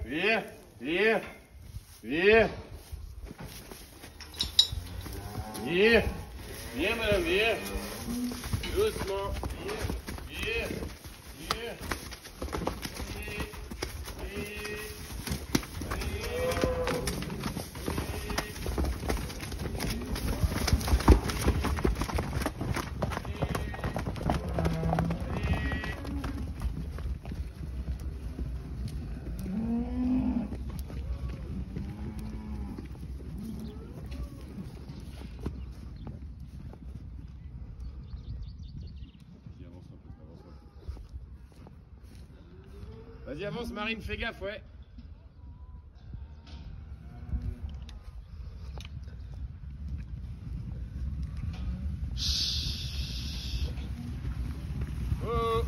Viens, viens, viens. Viens, viens madame, viens. Doucement, viens, viens, viens. Vas-y, avance, Marine, fais gaffe, ouais. Oh.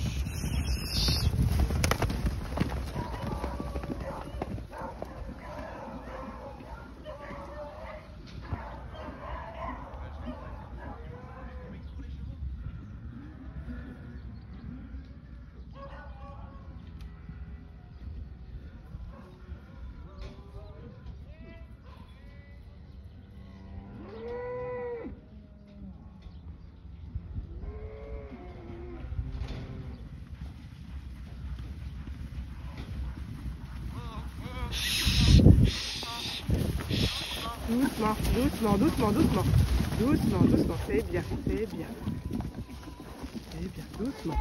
Doucement, doucement, doucement, doucement. Doucement, doucement. C'est bien, c'est bien. C'est bien, doucement.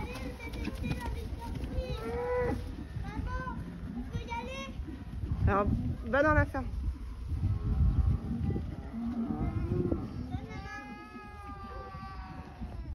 Alors, va dans la ferme.